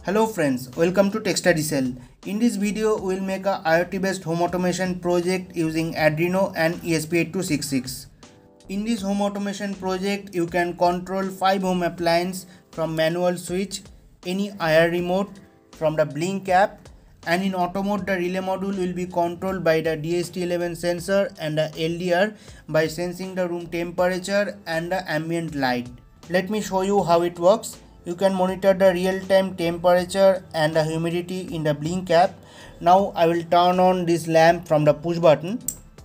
Hello friends, welcome to TechStudyCell. In this video, we will make a IoT based home automation project using Arduino and ESP8266. In this home automation project, you can control 5 home appliances from manual switch, any IR remote, from the Blink app, and in auto mode the relay module will be controlled by the DHT11 sensor and the LDR by sensing the room temperature and the ambient light. Let me show you how it works. You can monitor the real-time temperature and the humidity in the Blink app. Now I will turn on this lamp from the push button.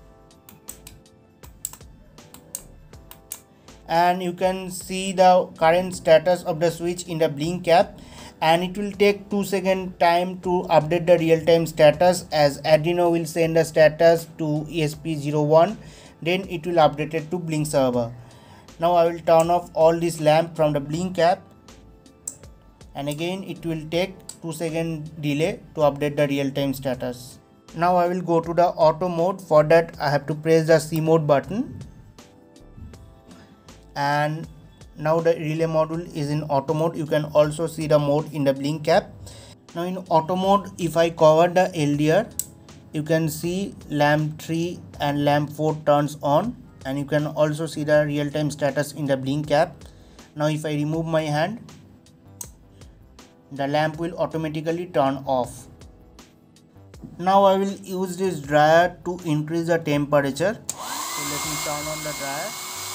And you can see the current status of the switch in the Blink app. And it will take 2 second time to update the real-time status, as Arduino will send the status to ESP01. Then it will update it to Blink server. Now I will turn off all this lamp from the Blink app. And again it will take 2 second delay to update the real-time status. Now I will go to the auto mode. For that I have to press the C mode button, and now the relay module is in auto mode. You can also see the mode in the Blink app. Now in auto mode, if I cover the LDR, you can see lamp 3 and lamp 4 turns on, and you can also see the real-time status in the Blink app. Now if I remove my hand, the lamp will automatically turn off. Now I will use this dryer to increase the temperature. So let me turn on the dryer.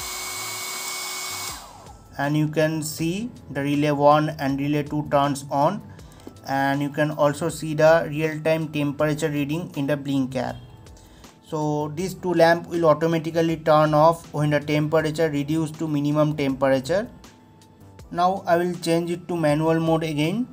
And you can see the relay 1 and relay 2 turns on. And you can also see the real-time temperature reading in the Blink app. So these two lamps will automatically turn off when the temperature reduced to minimum temperature. Now I will change it to manual mode again,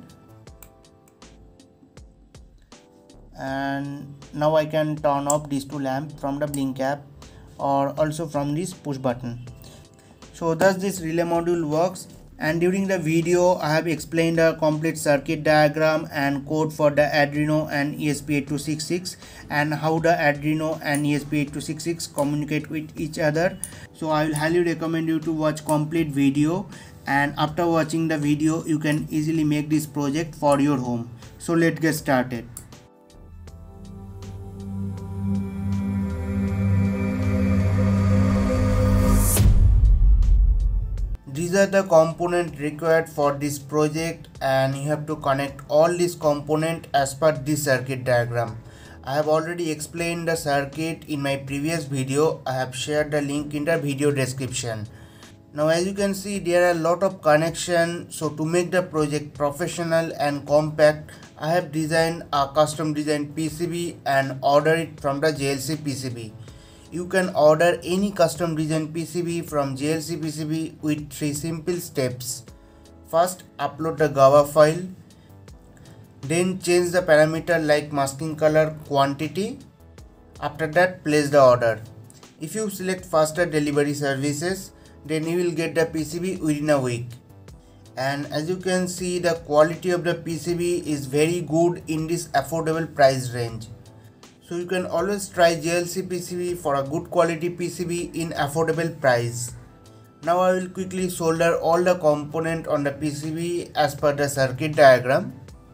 and now I can turn off these two lamps from the Blink app or also from this push button. So thus this relay module works, and during the video I have explained a complete circuit diagram and code for the Arduino and ESP8266 and how the Arduino and ESP8266 communicate with each other. So I will highly recommend you to watch complete video, and after watching the video you can easily make this project for your home. So let's get started. These are the components required for this project, and you have to connect all these components as per this circuit diagram. I have already explained the circuit in my previous video. I have shared the link in the video description. Now as you can see, there are a lot of connections. So to make the project professional and compact, I have designed a custom designed PCB and ordered it from the JLC PCB. You can order any custom designed PCB from JLC PCB with 3 simple steps. First, upload the GAVA file. Then change the parameter like masking color, quantity. After that, place the order. If you select faster delivery services, then you will get the PCB within a week. And as you can see, the quality of the PCB is very good in this affordable price range. So you can always try JLC PCB for a good quality PCB in affordable price. Now I will quickly solder all the components on the PCB as per the circuit diagram.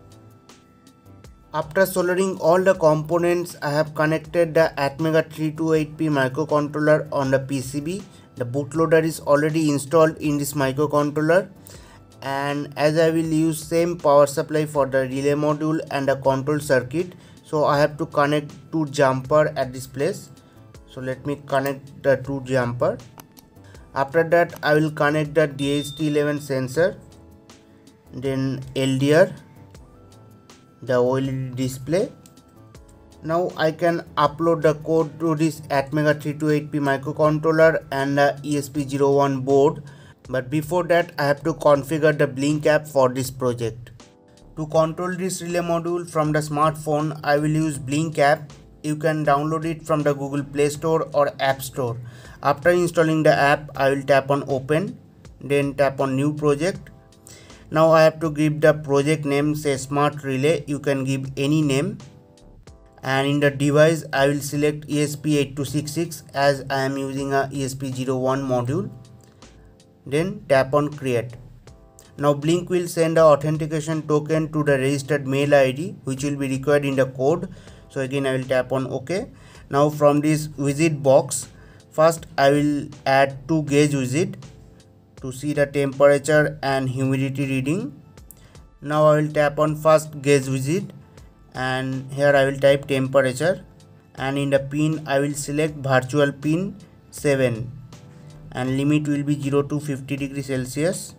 After soldering all the components, I have connected the Atmega 328P microcontroller on the PCB. The bootloader is already installed in this microcontroller, and as I will use same power supply for the relay module and the control circuit, so I have to connect 2 jumper at this place. So let me connect the 2 jumper. After that I will connect the DHT11 sensor, then LDR, the OLED display. Now I can upload the code to this Atmega 328P microcontroller and the ESP01 board. But before that I have to configure the Blink app for this project. To control this relay module from the smartphone, I will use Blink app. You can download it from the Google Play Store or App Store. After installing the app, I will tap on open, then tap on new project. Now I have to give the project name, say Smart Relay. You can give any name. And in the device, I will select ESP8266 as I am using a ESP01 module. Then tap on create. Now Blink will send a authentication token to the registered mail ID which will be required in the code. So again I will tap on OK. Now from this widget box, first I will add two gauge widget to see the temperature and humidity reading. Now I will tap on first gauge widget and here I will type temperature, and in the pin I will select virtual pin 7 and limit will be 0 to 50 degrees Celsius,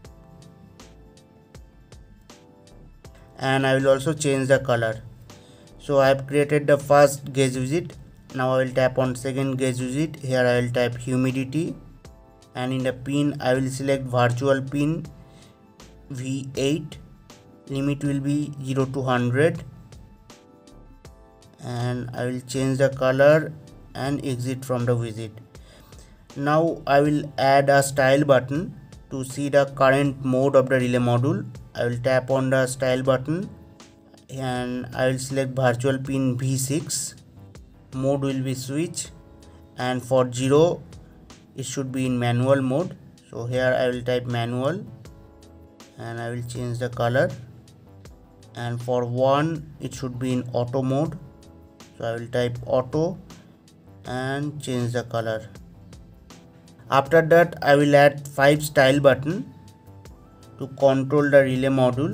and I will also change the color. So I have created the first gauge widget. Now I will tap on second gauge widget. Here I will type humidity, and in the pin I will select virtual pin V8, limit will be 0 to 100, and I will change the color and exit from the widget. Now I will add a style button to see the current mode of the relay module. I will tap on the style button and I will select virtual pin V6. Mode will be switch, and for 0 it should be in manual mode. So here I will type manual and I will change the color, and for 1 it should be in auto mode. So I will type auto and change the color. After that I will add 5 style button to control the relay module.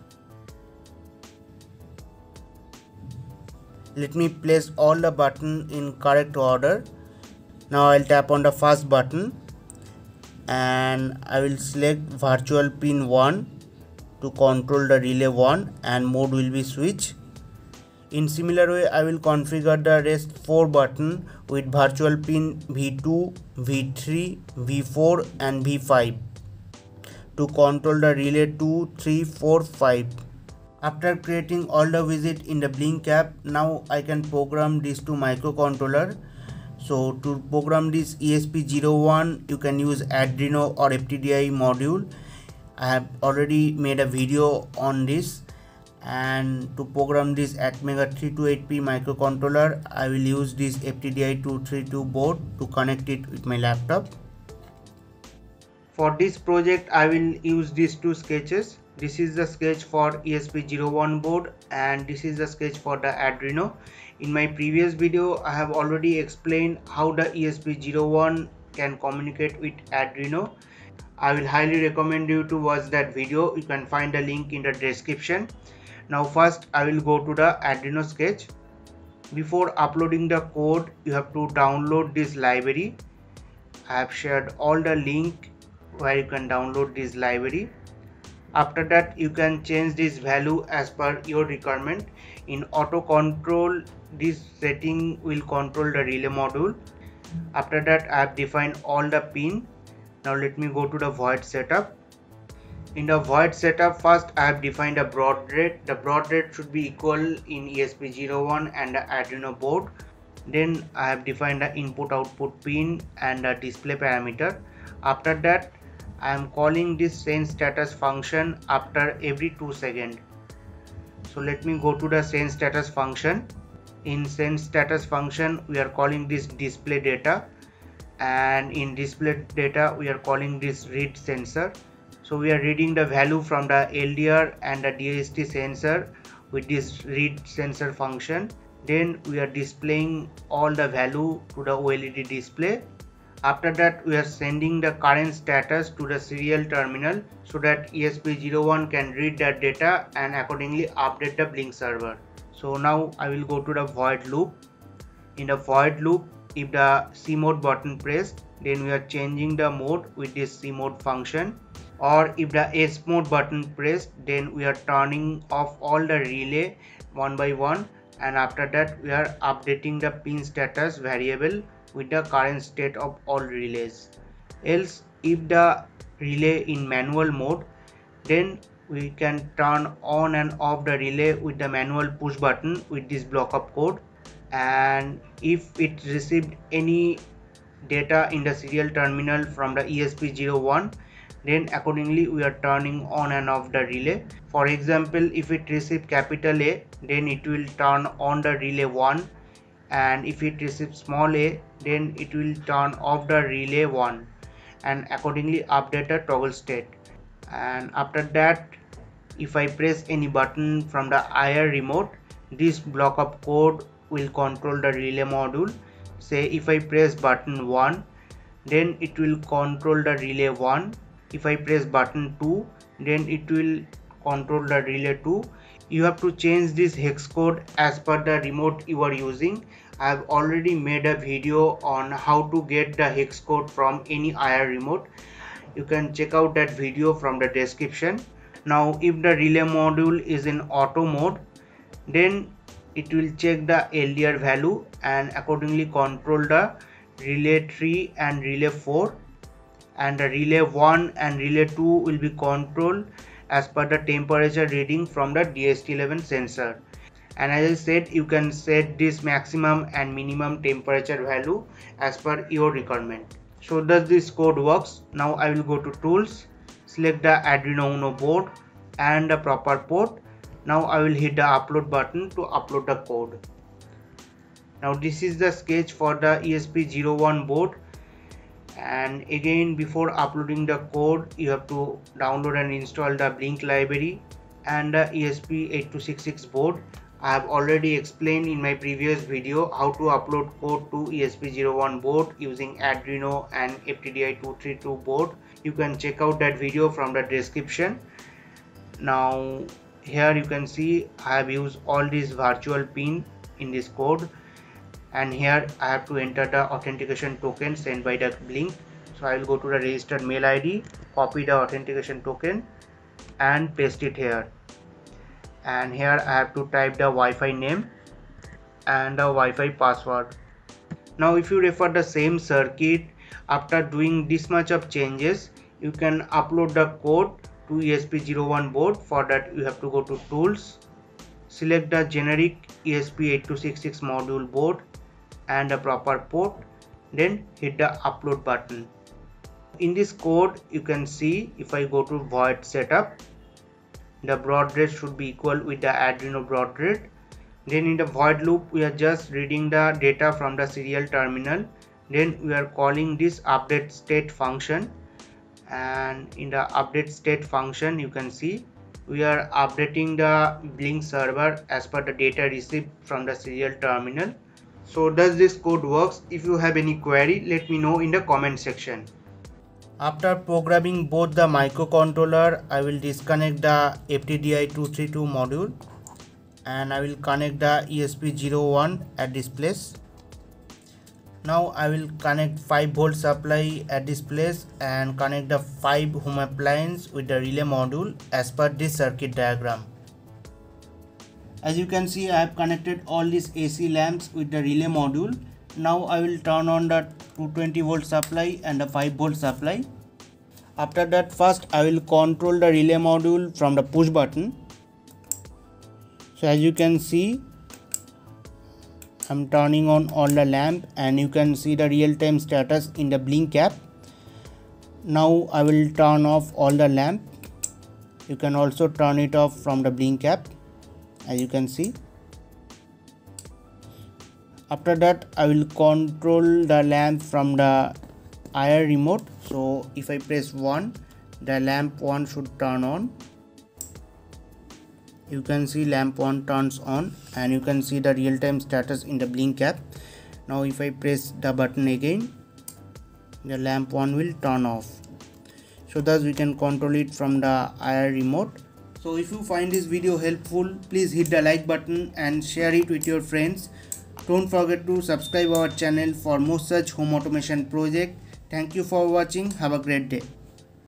Let me place all the button in correct order. Now I will tap on the first button and I will select virtual pin 1 to control the relay 1, and mode will be switch. In similar way I will configure the rest 4 button with virtual pin V2, V3, V4 and V5 to control the relay 2, 3, 4, 5. After creating all the widget in the Blink app, now I can program this to microcontroller. So to program this ESP01 you can use Arduino or FTDI module. I have already made a video on this. And to program this Atmega 328P microcontroller, I will use this FTDI 232 board to connect it with my laptop. For this project I will use these two sketches. This is the sketch for ESP01 board and this is the sketch for the Arduino. In my previous video I have already explained how the ESP01 can communicate with Arduino. I will highly recommend you to watch that video. You can find the link in the description. Now first I will go to the Arduino sketch. Before uploading the code you have to download this library. I have shared all the link where you can download this library. After that you can change this value as per your requirement. In auto control this setting will control the relay module. After that I have defined all the pin. Now let me go to the void setup. In the void setup, first I have defined a baud rate. The baud rate should be equal in ESP01 and the Arduino board. Then I have defined the input output pin and the display parameter. After that I am calling this sense status function after every 2 seconds. So let me go to the sense status function. In sense status function we are calling this display data, and in display data we are calling this read sensor. So we are reading the value from the LDR and the DST sensor with this read sensor function. Then we are displaying all the value to the OLED display. After that we are sending the current status to the serial terminal so that ESP01 can read that data and accordingly update the Blink server. So now I will go to the void loop. In the void loop, if the C mode button pressed, then we are changing the mode with this C mode function. Or if the S mode button pressed, then we are turning off all the relay one by one, and after that we are updating the pin status variable with the current state of all relays. Else if the relay in manual mode, then we can turn on and off the relay with the manual push button with this block of code. And if it received any data in the serial terminal from the ESP01, then accordingly we are turning on and off the relay. For example, if it receives capital A, then it will turn on the relay 1, and if it receives small a, then it will turn off the relay 1 and accordingly update the toggle state. And after that, if I press any button from the IR remote, this block of code will control the relay module. Say if I press button 1, then it will control the relay 1. If I press button 2, then it will control the relay 2. You have to change this hex code as per the remote you are using. I have already made a video on how to get the hex code from any IR remote. You can check out that video from the description. Now if the relay module is in auto mode, then it will check the LDR value and accordingly control the relay 3 and relay 4, and the relay 1 and relay 2 will be controlled as per the temperature reading from the DHT11 sensor. And as I said, you can set this maximum and minimum temperature value as per your requirement. So does this code works. Now I will go to tools, select the Arduino Uno board and the proper port. Now I will hit the upload button to upload the code. Now this is the sketch for the ESP01 board, and again before uploading the code you have to download and install the Blink library and the ESP8266 board. I have already explained in my previous video how to upload code to ESP01 board using Arduino and FTDI232 board. You can check out that video from the description. Now here you can see I have used all these virtual pin in this code, and here I have to enter the authentication token sent by the Blink. So I will go to the registered mail ID, copy the authentication token and paste it here. And here I have to type the Wi-Fi name and the Wi-Fi password. Now if you refer the same circuit, after doing this much of changes, you can upload the code to ESP01 board. For that you have to go to tools, select the generic ESP8266 module board and the proper port, then hit the upload button. In this code you can see, if I go to void setup, the baud rate should be equal with the Arduino baud rate. Then in the void loop we are just reading the data from the serial terminal. Then we are calling this update state function, and in the update state function you can see we are updating the Blink server as per the data received from the serial terminal. So does this code works? If you have any query, let me know in the comment section. After programming both the microcontroller, I will disconnect the FTDI232 module and I will connect the ESP01 at this place. Now I will connect 5V supply at this place and connect the 5 home appliance with the relay module as per this circuit diagram. As you can see, I have connected all these AC lamps with the relay module. Now I will turn on the 220V supply and the 5V supply. After that, first I will control the relay module from the push button. So as you can see, I'm turning on all the lamp and you can see the real-time status in the Blink app. Now I will turn off all the lamp. You can also turn it off from the Blink app, as you can see. After that, I will control the lamp from the IR remote. So if I press 1, the lamp 1 should turn on. You can see lamp 1 turns on and you can see the real-time status in the Blink app. Now if I press the button again, the lamp 1 will turn off. So thus we can control it from the IR remote. So if you find this video helpful, please hit the like button and share it with your friends. Don't forget to subscribe our channel for more such home automation project. Thank you for watching. Have a great day.